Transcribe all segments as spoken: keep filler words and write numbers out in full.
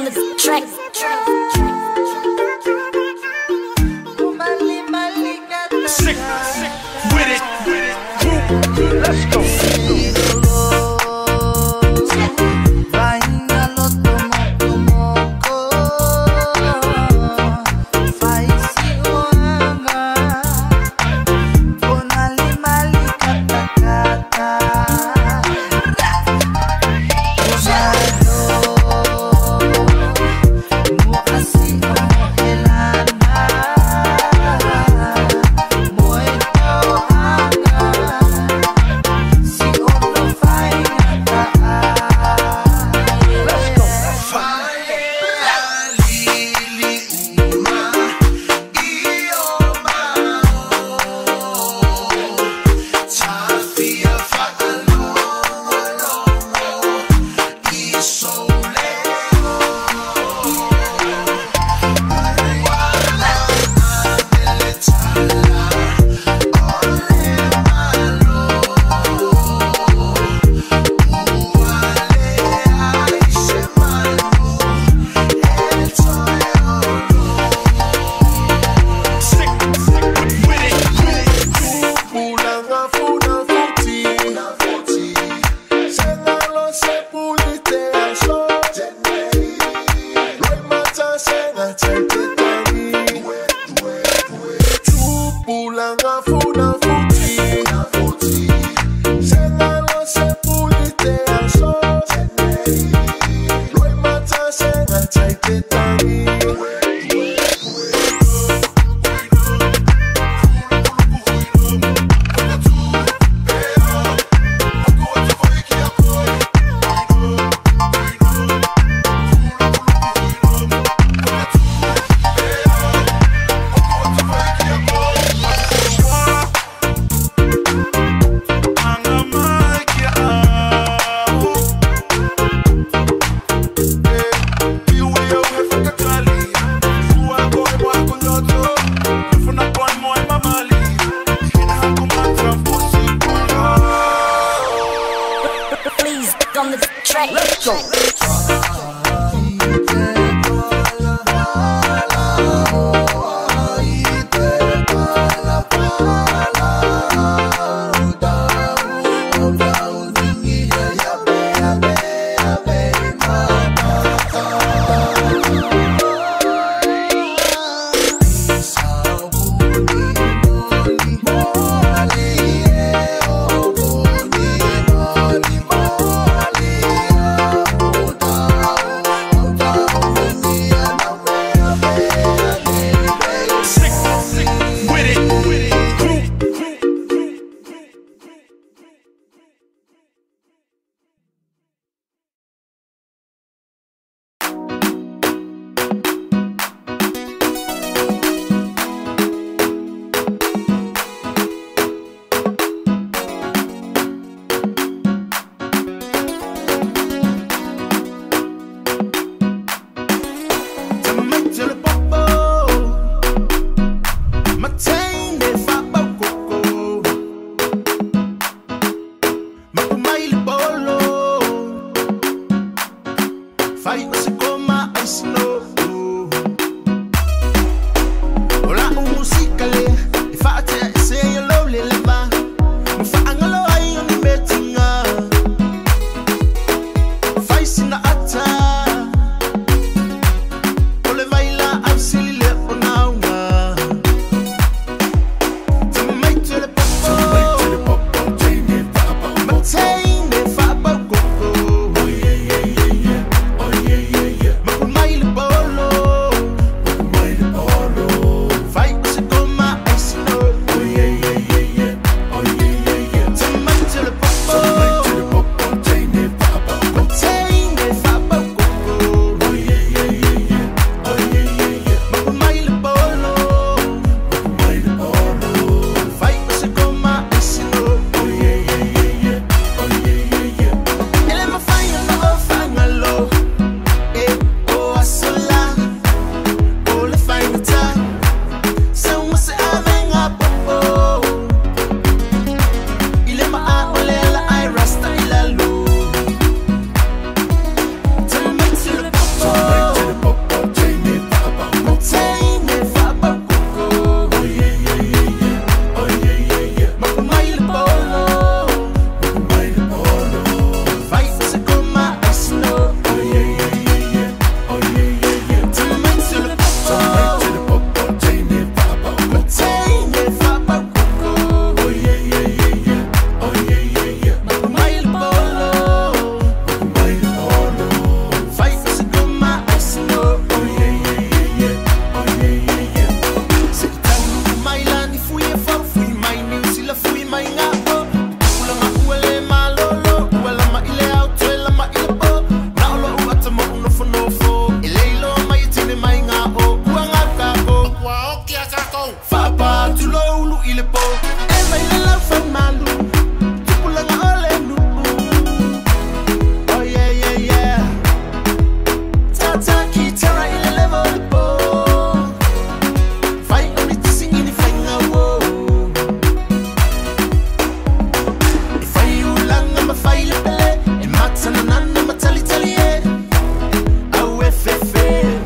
on the track. Sick, sick with it, with it. Let's go. ile po e baila la famalu tupula nga ole nu oh yeah yeah yeah tata kitara ile level po fight on it sing in the fanga wo if I you lang ma fight pele e matana nana matali tali e au ff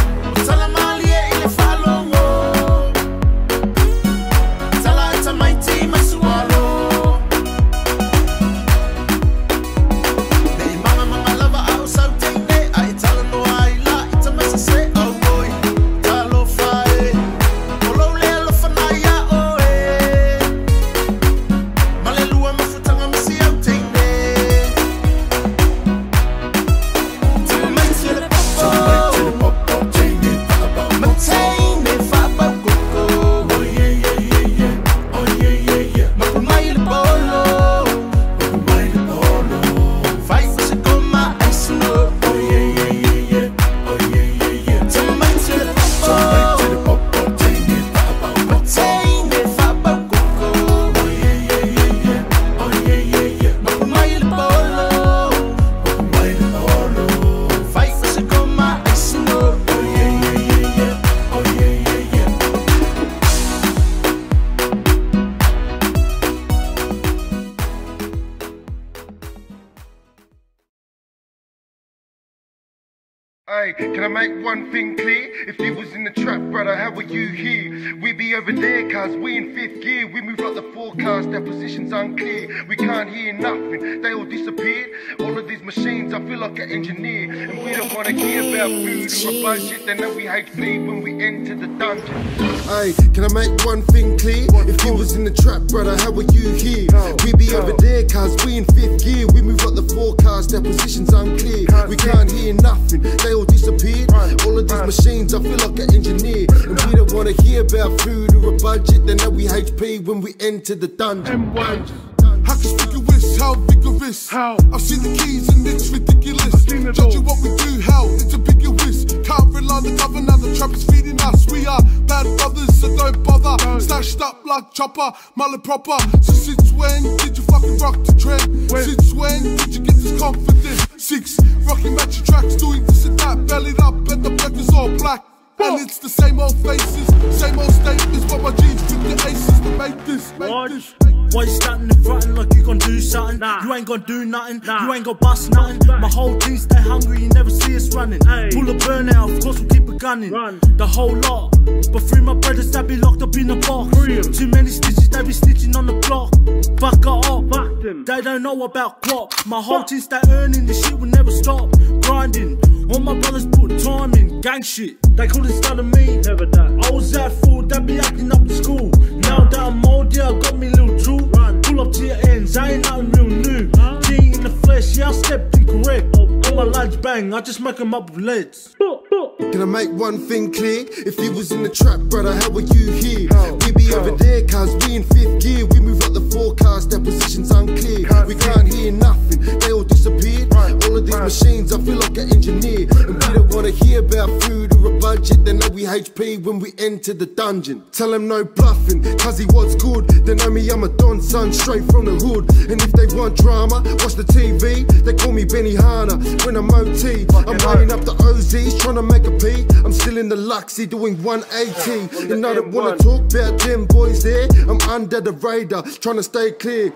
Hey, can I make one thing clear? If you was in the trap, brother, how were you here? We be over there, cuz we in fifth gear. We move like the forecast, our position's unclear. We can't hear nothing, they all disappeared. All of these machines, I feel like an engineer. And we don't wanna hear about food or a budget. They know we hate food when we enter the dungeon. Hey, can I make one thing clear? If you was in the trap, brother, how were you here? We be over there, cuz we in fifth gear. We move like the forecast, our position's unclear. We can't hear nothing, they all disappeared. All of these machines, I feel like an engineer. And we don't wanna hear about food or a budget. They know we H P when we enter the dungeon. How can vigorous, how vigorous? How? I've seen the keys and it's ridiculous. Judging what we do, how? It's a bigger risk. Can't rely on the governor, the trap is feeding us. We are bad brothers, so don't bother. Don't. Stashed up like chopper, mullet proper. So since when did you fucking rock the trend? When? Since when did you get this confidence? Six, rocking matchy tracks, doing this and that. Bellied up and the black is all black. And it's the same old faces, same old statements. But my G's with the aces to make this, make what? this. Why you standing in front like you gon' do something? Nah. You ain't gon' do nothing, nah. You ain't gon' bust nothing. My whole team stay hungry, you never see us running. Ay. Pull a burnout, of course we'll keep it gunning. Run. The whole lot, but free my brothers that be locked up in a box. Too many stitches, they be stitching on the block. Fuck it up, fuck them. They don't know about crop. My whole team stay earning, the shit will never stop. Grinding, all my brothers put time in. Gang shit, they couldn't study me. Never that. I was that fool, that be acting up at school. Now that I'm old, yeah, I got me little tool. Run. Pull up to your ends, I ain't nothing real new. Huh? G in the flesh, yeah, I stepped incorrect. All my lads bang, I just make them up with leads. Can I make one thing clear? If you was in the trap, brother, how were you here? How? We be How? over there, cuz we in fifth gear. We move like the forecast, our position's unclear. Can't we can't hear nothing, they all disappeared. Right. All of these right. machines, I feel like an engineer. And we don't wanna hear about food or a budget. They know we H P when we enter the dungeon. Tell them no bluffing, cuz he was good. They know me, I'm a Don son, straight from the hood. And if they want drama, watch the T V. They call me Benny Hanna when I'm O T. Fucking I'm weighing up the O Zs, trying to make a P. I'm still in the Luxie doing one eighty. And I don't wanna talk about them boys there. I'm under the radar, trying to stay clear.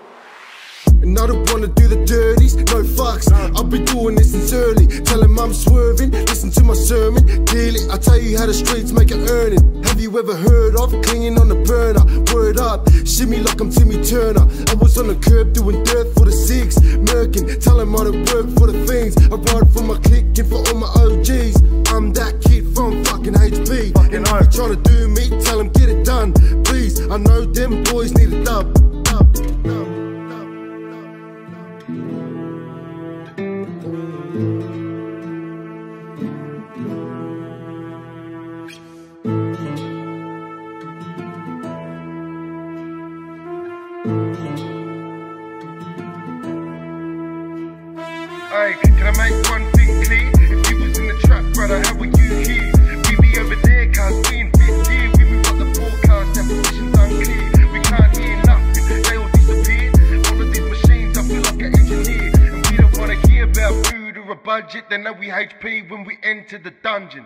And I don't wanna do the dirties, no fucks. I've been doing this since early. Tell them I'm swerving, listen to my sermon. Clearly, I tell you how the streets make an earning. Have you ever heard of clinging on the burner? Word up, shimmy like I'm Timmy Turner. I was on the curb doing dirt for the six. Merkin, tell them I don't work for the things. I ride for my clique and for all my O Gs. I'm that kid from fucking H P. Fucking and if you're trying to do me, tell them get it done. Please, I know them boys need a dub. dub, dub. Hey, can I make one thing clear? If you was in the trap, brother, how were you here? We be over there, cuz we in fifth gear. We move like the forecast, our position's unclear. We can't hear budget, they know we H P when we enter the dungeon.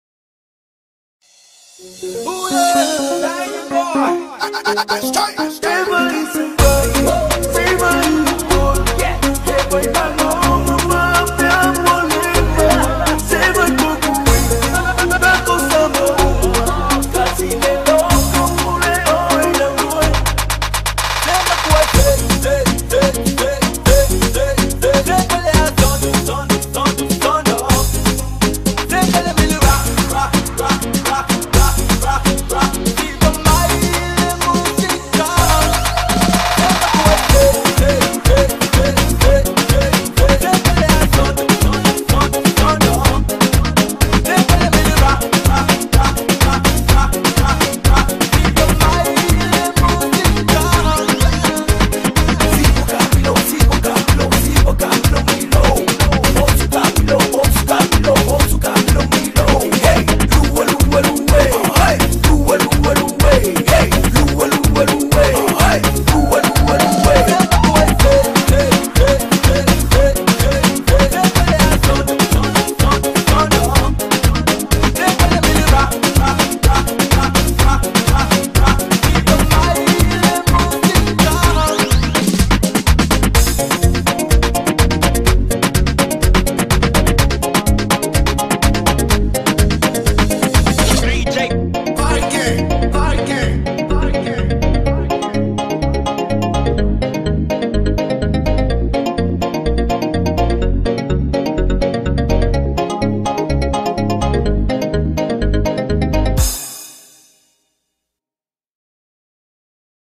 Ooh, yeah, boy. Straight, straight.